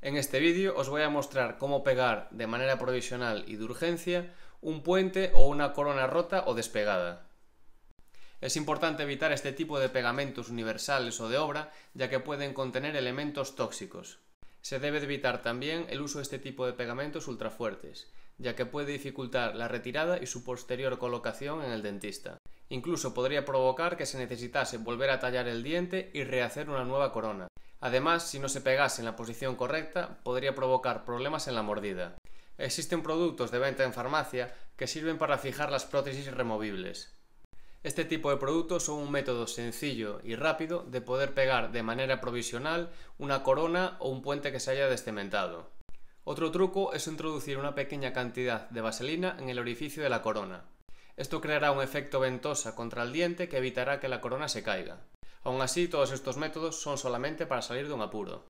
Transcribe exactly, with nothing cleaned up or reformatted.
En este vídeo os voy a mostrar cómo pegar de manera provisional y de urgencia un puente o una corona rota o despegada. Es importante evitar este tipo de pegamentos universales o de obra, ya que pueden contener elementos tóxicos. Se debe de evitar también el uso de este tipo de pegamentos ultrafuertes, ya que puede dificultar la retirada y su posterior colocación en el dentista. Incluso podría provocar que se necesitase volver a tallar el diente y rehacer una nueva corona. Además, si no se pegase en la posición correcta, podría provocar problemas en la mordida. Existen productos de venta en farmacia que sirven para fijar las prótesis removibles. Este tipo de productos son un método sencillo y rápido de poder pegar de manera provisional una corona o un puente que se haya descementado. Otro truco es introducir una pequeña cantidad de vaselina en el orificio de la corona. Esto creará un efecto ventosa contra el diente que evitará que la corona se caiga. Aún así, todos estos métodos son solamente para salir de un apuro.